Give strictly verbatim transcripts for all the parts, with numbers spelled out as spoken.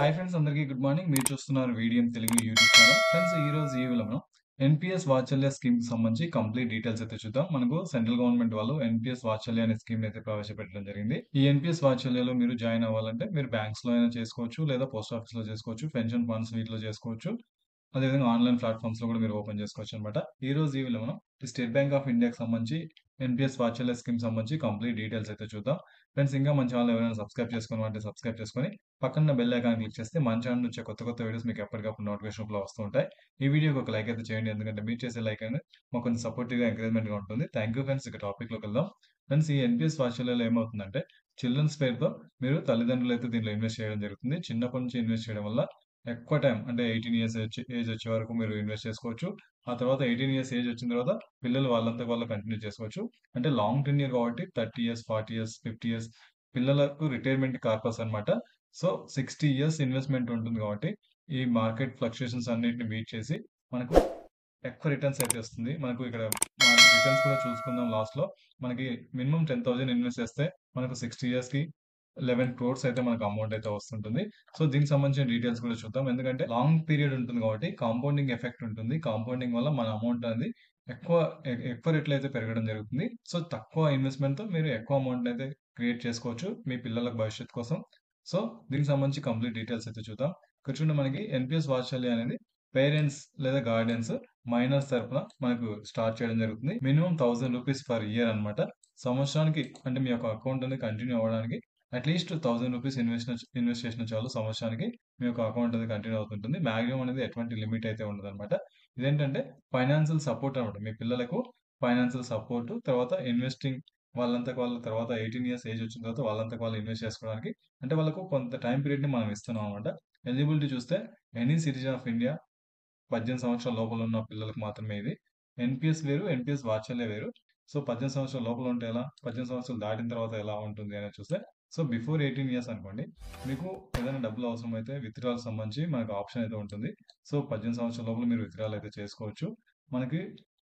Hi friends, అందరికీ good morning. మీరు చూస్తున్నారు video Telugu YouTube channel. Friends, ఈ రోజు ఈ వీడియోలో మనం ఎన్పిఎస్ వాత్సల్య స్కీమ్ సంబంధించి కంప్లీట్ డీటెయిల్స్ అయితే చూద్దాం. మనకు సెంట్రల్ గవర్నమెంట్ వాళ్ళు ఎన్పిఎస్ వాత్సల్య అనే స్కీమ్ అయితే ప్రవేశపెట్టడం జరిగింది. ఈ ఎన్పిఎస్ వాత్సల్యలో మీరు జాయిన్ అవ్వాలంటే మీరు బ్యాంక్స్ లో అయినా చేసుకోవచ్చు, లేదా పోస్ట్ ఆఫీస్ లో చేసుకోవచ్చు, పెన్షన్ ఫండ్స్ వీటిలో చేసుకోవచ్చు. అదేవిధంగా ఆన్లైన్ ప్లాట్ఫామ్స్ లో కూడా మీరు ఓపెన్ చేసుకోవచ్చు అనమాట. ఈ రోజు ఈ వీడియోలో మనం స్టేట్ బ్యాంక్ ఆఫ్ ఇండియాకి సంబంధించి ఎన్పిఎస్ వాత్సల్య స్కీమ్ సంబంధించి కంప్లీట్ డీటెయిల్స్ అయితే చూద్దాం. ఫ్రెండ్స్, ఇంకా మన ఛానల్ ఎవరైనా సబ్స్క్రైబ్ చేసుకుని అంటే సబ్స్క్రైబ్ చేసుకొని పక్కన బెల్ ఐకాన్ క్లిక్ చేస్తే మన ఛానల్ నుంచి కొత్త కొత్త వీడియోస్ మీకు ఎప్పటికప్పుడు నోటిఫికేషన్ రూపంలో వస్తూ ఉంటాయి. ఈ వీడియోకి ఒక లైక్ అయితే చేయండి, ఎందుకంటే మీరు చేసే లైక్ అనేది మాకు కొంచెం సపోర్టివ్ గా ఎంకరేజ్మెంట్ గా ఉంటుంది. Thank you friends. ఇక టాపిక్ లోకి వెళ్దాం. ఫ్రెండ్స్, ఈ ఎన్పిఎస్ వాత్సల్యలో ఏమవుతుందంటే చిల్డ్రన్స్ పేరుతో మీరు తల్లిదండ్రులు అయితే దీనిలో ఇన్వెస్ట్ చేయడం జరుగుతుంది. చిన్నప్పటి నుంచి ఇన్వెస్ట్ చేయడం వల్ల ఎక్కువ టైం అంటే ఎయిటీన్ ఇయర్స్ ఏజ్ వచ్చే వరకు మీరు ఇన్వెస్ట్ చేసుకోవచ్చు. ఆ తర్వాత ఎయిటీన్ ఇయర్స్ ఏజ్ వచ్చిన తర్వాత పిల్లలు వాళ్ళంతా వాళ్ళు కంటిన్యూ చేసుకోవచ్చు. అంటే లాంగ్ టెన్ ఇయర్ కాబట్టి thirty years forty years fifty years పిల్లలకు రిటైర్మెంట్ కార్పస్ అనమాట. సో సిక్స్టీ ఇయర్స్ ఇన్వెస్ట్మెంట్ ఉంటుంది కాబట్టి ఈ మార్కెట్ ఫ్లక్చుయేషన్స్ అన్నిటిని బీట్ చేసి మనకు ఎక్కువ రిటర్న్స్ అయితే వస్తుంది. మనకు ఇక్కడ రిటర్న్స్ కూడా చూసుకుందాం. లాస్ట్ లో మనకి మినిమం టెన్ థౌసండ్ ఇన్వెస్ట్ చేస్తే మనకు సిక్స్టీ ఇయర్స్ కి లెవెన్ క్రోర్స్ అయితే మనకు అమౌంట్ అయితే వస్తుంటుంది. సో దీనికి సంబంధించిన డీటెయిల్స్ కూడా చూద్దాం. ఎందుకంటే లాంగ్ పీరియడ్ ఉంటుంది కాబట్టి కాంపౌండింగ్ ఎఫెక్ట్ ఉంటుంది. కాంపౌండింగ్ వల్ల మన అమౌంట్ అనేది ఎక్కువ ఎ- ఎక్కువ రేట్లు అయితే పెరగడం జరుగుతుంది. సో తక్కువ ఇన్వెస్ట్మెంట్ తో మీరు ఎక్కువ అమౌంట్ అయితే క్రియేట్ చేసుకోవచ్చు మీ పిల్లల భవిష్యత్తు కోసం. సో దీనికి సంబంధించి కంప్లీట్ డీటెయిల్స్ అయితే చూద్దాం. ఇక్కడ చూడండి, మనకి ఎన్పిఎస్ వాత్సల్య అనేది పేరెంట్స్ లేదా గార్డియన్స్ మైనర్స్ తరపున మనకు స్టార్ట్ చేయడం జరుగుతుంది. Minimum thousand rupees per year అనమాట. సంవత్సరానికి అంటే మీ యొక్క అకౌంట్ అనేది కంటిన్యూ అవ్వడానికి at least thousand rupees invest invest చేసిన చాలు. సంవత్సరానికి మీ యొక్క అకౌంట్ అనేది కంటిన్యూ అవుతుంటుంది. మాక్సిమం అనేది ఎటువంటి లిమిట్ అయితే ఉండదు అనమాట. ఇదేంటంటే ఫైనాన్షియల్ సపోర్ట్ అనమాట. మీ పిల్లలకు ఫైనాన్షియల్ సపోర్ట్, తర్వాత ఇన్వెస్టింగ్ వాళ్ళంతా వాళ్ళ తర్వాత ఎయిటీన్ ఇయర్స్ ఏజ్ వచ్చిన తర్వాత వాళ్ళంతా వాళ్ళు ఇన్వెస్ట్ చేసుకోవడానికి అంటే వాళ్ళకు కొంత టైం పీరియడ్ ని మనం ఇస్తున్నాం అనమాట. ఎలిజిబిలిటీ చూస్తే ఎనీ సిటిజన్ ఆఫ్ ఇండియా పద్దెనిమిది సంవత్సరాల లోపల ఉన్న పిల్లలకు మాత్రమే ఇది. ఎన్పిఎస్ వేరు, ఎన్పిఎస్ వాత్సల్య వేరు. సో పద్దెనిమిది సంవత్సరాల లోపల ఉంటే ఎలా, పద్దెనిమిది సంవత్సరాలు దాటిన తర్వాత ఎలా ఉంటుంది అనేది చూస్తే, సో బిఫోర్ ఎయిటీన్ ఇయర్స్ అనుకోండి, మీకు ఏదైనా డబ్బులు అవసరం అయితే విత్డ్రాల్ సంబంధించి మనకు ఆప్షన్ అయితే ఉంటుంది. సో పద్దెనిమిది సంవత్సరాల లోపల మీరు విత్డ్రాల్ అయితే చేసుకోవచ్చు. మనకి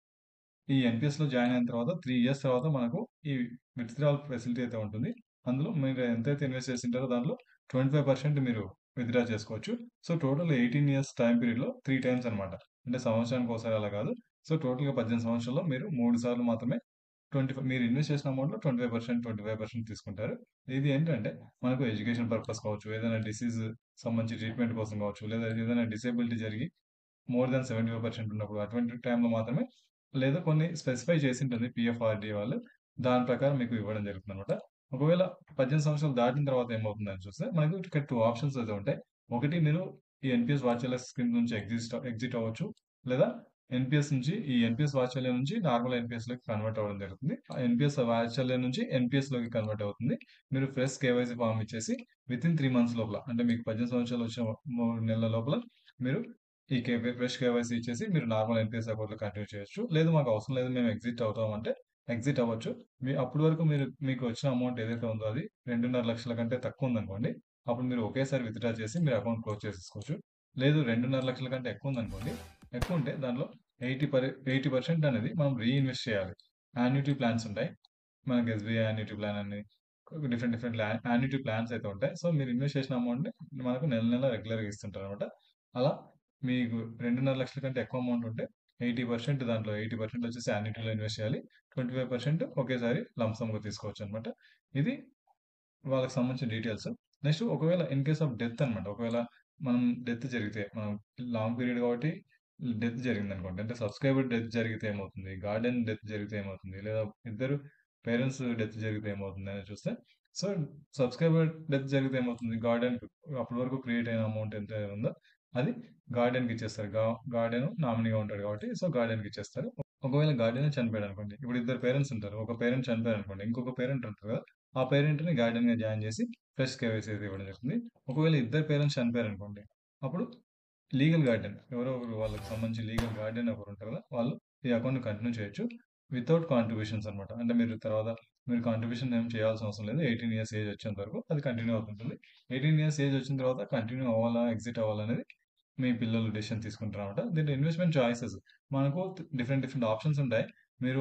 ఈ ఎన్పిఎస్ లో జాయిన్ అయిన తర్వాత త్రీ ఇయర్స్ తర్వాత మనకు ఈ విత్డ్రాల్ ఫెసిలిటీ అయితే ఉంటుంది. అందులో మీరు ఎంతైతే ఇన్వెస్ట్ చేసింటారో దాంట్లో ట్వంటీ ఫైవ్ పర్సెంట్ మీరు విత్డ్రా చేసుకోవచ్చు. So total eighteen years time period లో త్రీ టైమ్స్ అనమాట. అంటే సంవత్సరానికి ఒకసారి అలా కాదు. సో టోటల్ గా పద్దెనిమిది సంవత్సరాల్లో మీరు మూడు సార్లు మాత్రమే ట్వంటీ ఫైవ్ మీరు ఇన్వెస్ట్ చేసిన అమౌంట్ లో twenty five percent twenty five percent తీసుకుంటారు. ఇది ఏంటంటే మనకు ఎడ్యుకేషన్ పర్పస్ కావచ్చు, ఏదైనా డిసీజ్ సంబంధించి ట్రీట్మెంట్ కోసం కావచ్చు, లేదా ఏదైనా డిసేబిలిటీ జరిగి more than seventy five percent ఉన్నప్పుడు అటువంటి టైంలో మాత్రమే, లేదా కొన్ని స్పెసిఫై చేసి ఉంటుంది పిఎఫ్ఆర్డీఏ వాళ్ళు, దాని ప్రకారం మీకు ఇవ్వడం జరుగుతుంది అనమాట. ఒకవేళ పద్దెనిమిది సంవత్సరాలు దాటిన తర్వాత ఏమవుతుందని చూస్తే మనకు ఇక్కడ టూ ఆప్షన్స్ అయితే ఉంటాయి. ఒకటి, మీరు ఈ ఎన్పిఎస్ వాత్సల్య స్కీమ్ నుంచి ఎగ్జిస్ట్ ఎగ్జిట్ అవ్వచ్చు, లేదా ఎన్పిఎస్ నుంచి ఈ ఎన్పిఎస్ వాత్సల్య నుంచి నార్మల్ ఎన్పిఎస్ లోకి కన్వర్ట్ అవ్వడం జరుగుతుంది. ఎన్పిఎస్ వాత్సల్య నుంచి ఎన్పిఎస్ లోకి కన్వర్ట్ అవుతుంది. మీరు ఫ్రెష్ కేవైసీ ఫామ్ ఇచ్చేసి విత్ ఇన్ త్రీ మంత్స్ లోపల, అంటే మీకు పద్దెనిమిది సంవత్సరాలు వచ్చిన మూడు నెలల లోపల మీరు ఈ కే ఫ్రెష్ కేవైసీ ఇచ్చేసి మీరు నార్మల్ ఎన్పిఎస్ అకౌంట్ లో కంటిన్యూ చేయొచ్చు. లేదు మాకు అవసరం లేదు, మేము ఎగ్జిట్ అవుతాం అంటే ఎగ్జిట్ అవ్వచ్చు. మీ అప్పటి వరకు మీరు మీకు వచ్చిన అమౌంట్ ఏదైతే ఉందో అది రెండున్నర లక్షల కంటే తక్కువ ఉందనుకోండి, అప్పుడు మీరు ఒకేసారి విత్డ్రా చేసి మీరు అకౌంట్ క్లోజ్ చేసేసుకోవచ్చు. లేదు రెండున్నర లక్షల కంటే ఎక్కువ ఉందనుకోండి, ఎక్కువ ఉంటే దానిలో ఎయిటీ పర్ ఎయిటీ పర్సెంట్ అనేది మనం రీఇన్వెస్ట్ చేయాలి. యాన్యుటీ ప్లాన్స్ ఉంటాయి మనకి, ఎస్బీఐ యాన్యుటీ ప్లాన్ అని డిఫరెంట్ డిఫరెంట్ యాన్యుటీ ప్లాన్స్ అయితే ఉంటాయి. సో మీరు ఇన్వెస్ట్ చేసిన అమౌంట్ మనకు నెల నెల రెగ్యులర్ గా ఇస్తుంటారు అనమాట. అలా మీకు రెండున్నర లక్షల కంటే ఎక్కువ అమౌంట్ ఉంటే ఎయిటీ పర్సెంట్ దాంట్లో ఎయిటీ పర్సెంట్ వచ్చేసి యాన్యుటీలో ఇన్వెస్ట్ చేయాలి. ట్వంటీ ఫైవ్ పర్సెంట్ ఒకేసారి లంసమ్ గా తీసుకోవచ్చు అనమాట. ఇది వాళ్ళకి సంబంధించిన డీటెయిల్స్. నెక్స్ట్, ఒకవేళ ఇన్ కేస్ ఆఫ్ డెత్ అనమాట, ఒకవేళ మనం డెత్ జరిగితే, మనం లాంగ్ పీరియడ్ కాబట్టి డెత్ జరిగింది అనుకోండి, అంటే సబ్స్క్రైబర్ డెత్ జరిగితే ఏమవుతుంది, గార్డెన్ డెత్ జరిగితే ఏమవుతుంది, లేదా ఇద్దరు పేరెంట్స్ డెత్ జరిగితే ఏమవుతుంది అని చూస్తే, సో సబ్స్క్రైబర్ డెత్ జరిగితే ఏమవుతుంది, గార్డెన్ అప్పటి వరకు క్రియేట్ అయిన అమౌంట్ ఎంత ఉందో అది గార్డెన్ కి ఇచ్చేస్తారు. గార్డెన్ నామినీగా ఉంటాడు కాబట్టి సో గార్డెన్ కి ఇచ్చేస్తారు. ఒకవేళ గార్డెన్ చనిపోయాడు అనుకోండి, ఇప్పుడు ఇద్దరు పేరెంట్స్ ఉంటారు, ఒక పేరెంట్ చనిపోయారు అనుకోండి, ఇంకొక పేరెంట్ ఉంటారు కదా, ఆ పేరెంట్ ని గార్డెన్ గా జాయిన్ చేసి ఫ్రెష్ కేవైసీ అయితే ఇవ్వడం జరుగుతుంది. ఒకవేళ ఇద్దరు పేరెంట్స్ చనిపోయారు అనుకోండి, అప్పుడు లీగల్ గార్డెన్ ఎవరో ఒకరు వాళ్ళకి సంబంధించి లీగల్ గార్డెన్ ఒకరు ఉంటారు కదా, వాళ్ళు ఈ అకౌంట్ కంటిన్యూ చేయొచ్చు వితౌట్ కాంట్రిబ్యూషన్స్ అనమాట. అంటే మీరు తర్వాత మీరు కాంట్రిబ్యూషన్ ఏం చేయాల్సిన అవసరం లేదు. ఎయిటీన్ ఇయర్స్ ఏజ్ వచ్చేంత వరకు అది కంటిన్యూ అవుతుంటుంది. ఎయిటీన్ ఇయర్స్ ఏజ్ వచ్చిన తర్వాత కంటిన్యూ అవ్వాలా ఎగ్జిట్ అవ్వాలా అనేది మీ పిల్లలు డెసిషన్ తీసుకుంటారు అనమాట. దీంట్లో ఇన్వెస్ట్మెంట్ చాయిసెస్ మనకు డిఫరెంట్ డిఫరెంట్ ఆప్షన్స్ ఉంటాయి. మీరు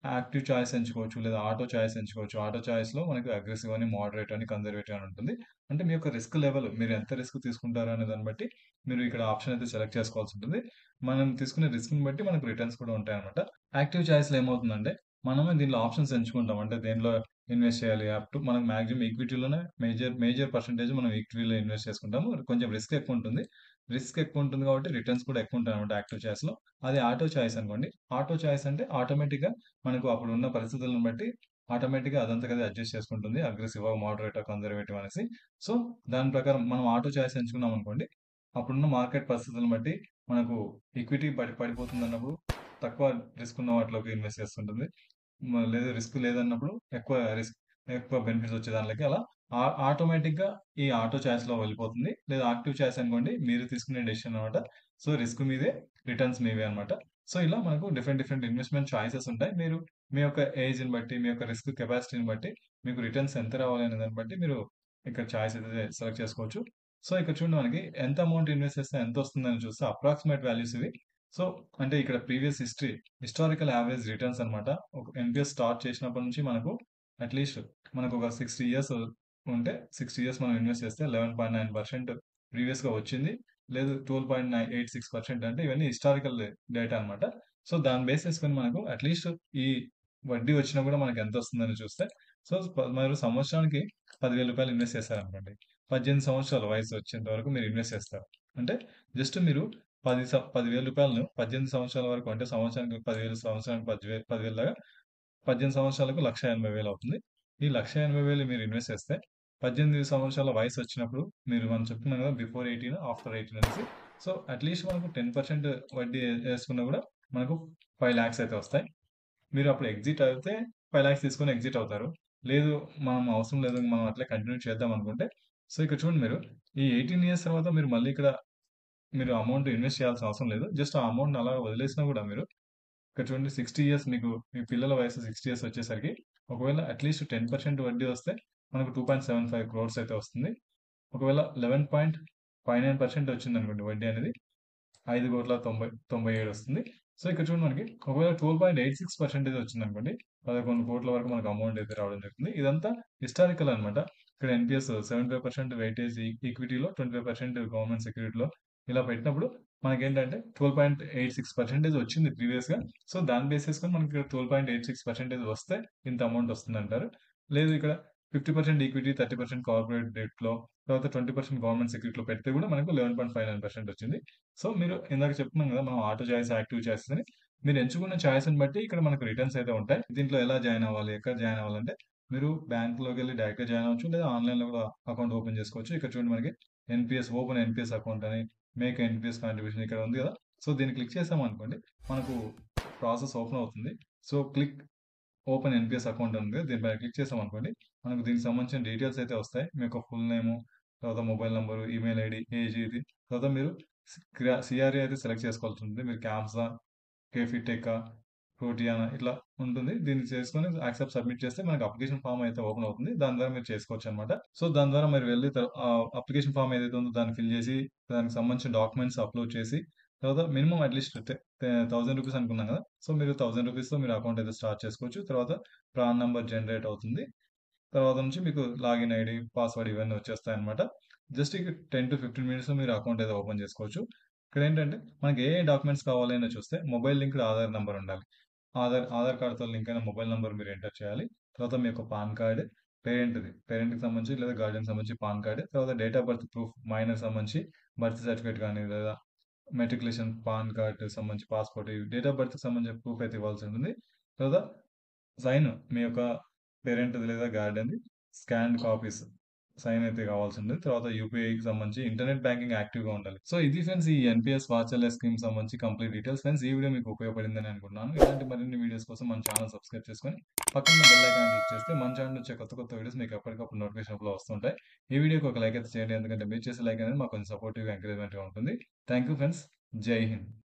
యాక్టివ్ చాయిస్ ఎంచుకోవచ్చు. లేదా ఆటో చాయిస్ ఎంచుకోవచ్చు. ఆటో చాయిస్‌లో మనకు అగ్రెసివ్ అని, మోడరేట్ అని, కన్జర్వేటివ్ అని ఉంటుంది. అంటే మీ యొక్క రిస్క్ లెవెల్ మీరు ఎంత రిస్క్ తీసుకుంటారు అనే దాన్ని బట్టి మీరు ఇక్కడ ఆప్షన్ అయితే సెలెక్ట్ చేసుకోవాల్సి ఉంటుంది. మనం తీసుకునే రిస్క్‌ని బట్టి మనకు రిటర్న్స్ కూడా ఉంటాయన్నమాట. యాక్టివ్ చాయిస్‌లో ఏమవుతుందంటే మనమే దీనిలో ఆప్షన్స్ ఎంచుకుంటాం. అంటే దేనిలో ఇన్వెస్ట్ చేయాలి అప్ టు మనకు మాక్సిమం ఈక్విటీలోనే మేజర్ మేజర్ పర్సెంటేజ్ మనం ఈక్విటీలో ఇన్వెస్ట్ చేసుకుంటాము. కొంచెం రిస్క్ ఎక్కువ ఉంటుంది. రిస్క్ ఎక్కువ ఉంటుంది కాబట్టి రిటర్న్స్ కూడా ఎక్కువ ఉంటాయన్నమాట యాక్టివ్ చాయిస్‌లో. అదే ఆటో చాయిస్ అనుకోండి. ఆటో చాయిస్ అంటే ఆటోమేటిక్‌గా మనకు అప్పుడున్న పరిస్థితులను బట్టి ఆటోమేటిక్‌గా అదంతకదే అడ్జస్ట్ చేసుకుంటుంది. అగ్రెసివా, మోడరేటా, కన్జర్వేటివ్ అనేసి. సో, దాని ప్రకారం మనం ఆటో చాయిస్ ఎంచుకున్నామనుకోండి, అప్పుడున్న మార్కెట్ పరిస్థితులను బట్టి మనకు ఈక్విటీ పడి పడిపోతుందన్నప్పుడు తక్కువ రిస్క్ ఉన్న వాటిలోకి ఇన్వెస్ట్ చేస్తుంటుంది. మ లేదు రిస్క్ లేదన్నప్పుడు ఎక్కువ రిస్క్ ఎక్కువ బెనిఫిట్స్ వచ్చే దానిలోకి అలా ఆ ఆటోమేటిక్‌గా ఈ ఆటో చాయిస్‌లో వెళ్ళిపోతుంది. లేదా యాక్టివ్ చాయిస్ అనుకోండి మీరు తీసుకునే డెసిషన్ అన్నమాట. సో, రిస్క్ మీదే, రిటర్న్స్ మీవే అన్నమాట. సో, ఇలా మనకు డిఫరెంట్ డిఫరెంట్ ఇన్వెస్ట్‌మెంట్ చాయిసెస్ ఉంటాయి. మీరు మీ యొక్క ఏజ్‌ని బట్టి, మీ యొక్క రిస్క్ కెపాసిటీని బట్టి, మీకు రిటర్న్స్ ఎంత రావాలి అనే దాన్ని బట్టి మీరు ఇక్కడ చాయిస్ అయితే సెలెక్ట్ చేసుకోవచ్చు. సో, ఇక్కడ చూడండి మనకి ఎంత అమౌంట్ ఇన్వెస్ట్ చేస్తే ఎంతొస్తుందని చూస్తే అప్రాక్సిమేట్ వాల్యూస్ ఇవి. సో, అంటే ఇక్కడ previous history, historical average returns అన్నమాట. ఒక ఎన్‌పీఎస్ స్టార్ట్ చేసినప్పటి నుంచి మనకు అట్‌లీస్ట్ మనకొక అరవై ఇయర్స్ ఉంటే, అరవై ఇయర్స్ మనం ఇన్వెస్ట్ చేస్తే పదకొండు పాయింట్ తొమ్మిది శాతం ప్రీవియస్‌గా వచ్చింది. లేదు పన్నెండు పాయింట్ నై ఎనభై ఆరు శాతం అంటే ఇవన్నీ హిస్టారికల్ డేటా అన్నమాట. సో, దాన్ని బేస్ చేసుకొని మనకు అట్‌లీస్ట్ ఈ వడ్డీ వచ్చినా కూడా మనకు ఎంతొస్తుందని చూస్తే, సో, ప మీరు సంవత్సరానికి రూ. పది వేలు ఇన్వెస్ట్ చేశారనుకోండి. పద్దెనిమిది సంవత్సరాల వయసు వచ్చేంత వరకు మీరు ఇన్వెస్ట్ చేస్తారు. అంటే జస్ట్ మీరు పది స రూ. పది వేలు పద్దెనిమిది సంవత్సరాల వరకు అంటే సంవత్సరానికి పది వేలు సంవత్సరానికి పది వేలు పది వేలు దాకా పద్దెనిమిది సంవత్సరాలకు ఒక లక్ష ఎనభై వేలు అవుతుంది. ఈ ఒక లక్ష ఎనభై వేలు మీరు ఇన్వెస్ట్ చేస్తే పద్దెనిమిది సంవత్సరాల వయసు వచ్చినప్పుడు మీరు మనం చెప్తున్నాం కదా! బిఫోర్ పద్దెనిమిది, ఆఫ్టర్ పద్దెనిమిది అనేసి. సో, అట్‌లీస్ట్ మనకు పది శాతం వడ్డీ ఏసుకున్నా కూడా మనకు ఐదు లక్షలు అయితే వస్తాయి. మీరు అప్పుడు ఎగ్జిట్ అయితే ఐదు లక్షలు తీసుకొని ఎగ్జిట్ అవుతారు. లేదు మనం అవసరం లేదు. మనం అట్లే కంటిన్యూ చేద్దాం అనుకుంటే, సో, ఇక్కడ చూడండి మీరు ఈ పద్దెనిమిది ఇయర్స్ తర్వాత మీరు మళ్ళీ ఇక్కడ మీరు అమౌంట్ ఇన్వెస్ట్ చేయాల్సిన అవసరం లేదు. జస్ట్ ఆ అమౌంట్‌ని అలా వదిలేసినా కూడా మీరు ఇక్కడ చూడండి అరవై ఇయర్స్ మీకు మీ పిల్లల వయసు అరవై ఇయర్స్ వచ్చేసరికి ఒకవేళ అట్‌లీస్ట్ పది శాతం వడ్డీ వస్తే మనకు రెండు పాయింట్ ఏడు ఐదు క్రోర్స్ అయితే వస్తుంది. ఒకవేళ పదకొండు పాయింట్ ఐదు తొమ్మిది శాతం వచ్చిందనుకోండి వడ్డీ అనేది ఐదు కోట్ల తొంభై తొంభై ఏడు వస్తుంది. సో, ఇక్కడ చూడండి మనకి ఒకవేళ పన్నెండు పాయింట్ ఎనభై ఆరు శాతం వచ్చిందనుకోండి పదకొండు కోట్ల వరకు మనకు అమౌంట్ అయితే రావడం జరుగుతుంది. ఇదంతా హిస్టారికల్ అన్నమాట. ఇక్కడ ఎన్‌పీఎస్ డెబ్బై ఐదు శాతం వెయిటేజ్ ఈ ఈక్విటీలో ఇరవై ఐదు శాతం గవర్నమెంట్ సెక్యూరిటీలో ఇలా పెట్టినప్పుడు మనకేంటంటే పన్నెండు పాయింట్ ఎనభై ఆరు శాతం వచ్చింది ప్రీవియస్‌గా. సో, దాన్ని బేస్ చేసుకొని మనకి ఇక్కడ పన్నెండు పాయింట్ ఎనభై ఆరు శాతం వస్తే ఇంత అమౌంట్ వస్తుందంటారు. లేదు ఇక్కడ యాభై శాతం ఈక్విటీ, ముప్పై శాతం కార్పొరేట్ డెట్‌లో తర్వాత ఇరవై శాతం గవర్నమెంట్ సెక్యూరిటీలో పెడితే కూడా మనకు పదకొండు పాయింట్ ఐదు తొమ్మిది శాతం వచ్చింది. సో, మీరు ఇందాక చెప్తున్నాం కదా! మనం ఆటో చాయిస్, యాక్టివ్ చాయిస్ అని. మీరు ఎంచుకున్న చాయిస్‌ని బట్టి ఇక్కడ మనకు రిటర్న్స్ అయితే ఉంటాయి. దీంట్లో ఎలా జాయిన్ అవ్వాలి? ఎక్కడ జాయిన్ అవ్వాలంటే మీరు బ్యాంక్‌లోకెళ్ళి డైరెక్ట్‌గా జాయిన్ అవ్వచ్చు. లేదా ఆన్‌లైన్‌లో కూడా అకౌంట్ ఓపెన్ చేసుకోవచ్చు. ఇక్కడ చూడండి మనకి ఎన్‌పీఎస్ ఓపెన్ ఎన్‌పీఎస్ అకౌంట్ అని మేక్ ఎన్‌పీఎస్ కాంట్రిబ్యూషన్ ఇక్కడ ఉంది కదా! సో, దీన్ని క్లిక్ చేసామనుకోండి మనకు ప్రాసెస్ ఓపెన్ అవుతుంది. So, click open NPS account ఉంది. దీనిపైన క్లిక్ చేసామనుకోండి మనకు దీనికి సంబంధించిన డీటెయిల్స్ అయితే వస్తాయి. మీ యొక్క ఫుల్ నేము, తర్వాత mobile number, email ID, age ఇది. తర్వాత మీరు సి క్రా సీఆర్ఏ అయితే సెలెక్ట్ చేసుకోవాల్సి ఉంటుంది. మీరు క్యాప్సా, కేఫిటెకా, ప్రోటియానా ఇట్లా ఉంటుంది. దీన్ని చేసుకొని యాక్సెప్ట్ సబ్మిట్ చేస్తే మనకు అప్లికేషన్ ఫార్మ్ అయితే ఓపెన్ అవుతుంది. దాని ద్వారా మీరు చేసుకోవచ్చనమాట. సో, దాని ద్వారా మీరు వెళ్లి త ఆహ్, అప్లికేషన్ ఫార్మ్ ఏదైతే ఉందో దాన్ని ఫిల్ చేసి, దానికి సంబంధించిన డాక్యుమెంట్స్ అప్‌లోడ్ చేసి, తర్వాత మినిమమ్ అట్‌లీస్ట్ టె టె వెయ్యి రూపీస్ అనుకున్నాం కదా! సో, మీరు వెయ్యి రూపీస్‌తో మీరు అకౌంట్ అయితే స్టార్ట్ చేసుకోవచ్చు. తర్వాత ప్రాన్ నంబర్ జనరేట్ అవుతుంది. తర్వాత నుంచి మీకు లాగిన్ ఐడీ, పాస్వర్డ్ ఇవన్నీ వచ్చేస్తాయన్నమాట. జస్ట్ ఇక పది పదిహేను మినిట్స్‌లో మీరు అకౌంట్ అయితే ఓపెన్ చేసుకోవచ్చు. ఇక్కడేంటంటే మనకి ఏ ఏ డాక్యుమెంట్స్ కావాలి అని చూస్తే మొబైల్ లింక్డ్ ఆధార్ నంబర్ ఉండాలి. ఆధార్ ఆధార్ కార్డ్‌తో లింక్ అయిన మొబైల్ నంబర్ మీరు ఎంటర్ చేయాలి. తర్వాత మీ యొక్క పాన్ కార్డ్, పేరెంట్‌ది పేరెంట్‌కి సంబంధించి లేదా గార్డియన్‌కి సంబంధించి పాన్ కార్డ్, తర్వాత డేట్ ఆఫ్ బర్త్ ప్రూఫ్ మైనర్‌కి సంబంధించి బర్త్ సర్టిఫికేట్ గాని లేదా మెట్రిక్యులేషన్, పాన్ కార్డ్ సంబంధించి పాస్‌పోర్ట్ ఇవి డేట్ ఆఫ్ బర్త్‌కి సంబంధించిన ప్రూఫ్ అయితే ఇవ్వాల్సి ఉంటుంది. తర్వాత సైన్ మీ యొక్క పేరెంట్‌ది లేదా గార్డియన్‌ది స్కాన్డ్ కాపీస్ సైన్ అయితే కావాల్సింది. తర్వాత యూపీఐకి సంబంధించి ఇంటర్నెట్ బ్యాంకింగ్ యాక్టివ్‌గా ఉండాలి. సో, ఇది ఫ్రెండ్స్ ఈ ఎన్‌పీఎస్ వాత్సల్య స్కీమ్ సంబంధించి కంప్లీట్ డీటెయిల్స్. ఫ్రెండ్స్ ఈ వీడియో మీకు ఉపయోగపడిందని అనుకుంటున్నాను. ఇలాంటి మరిన్ని వీడియోస్ కోసం మన ఛానెల్ సబ్స్క్రైబ్ చేసుకొని పక్కన బెల్ ఐకాన్ క్లిక్ చేస్తే మన ఛానెల్ వచ్చే కొత్త కొత్త వీడియోస్ మీకు ఎప్పటికప్పుడు నోటిఫికేషన్ రూపంలో వస్తుంటాయి. ఈ వీడియోకి ఒక లైక్ అయితే చేయండి. ఎందుకంటే మీరు చేసే లైక్ అనేది మాకు కొంచెం సపోర్టివ్‌గా, ఎంకరేజ్‌మెంట్‌గా ఉంటుంది. Thank you friends. జై హింద్.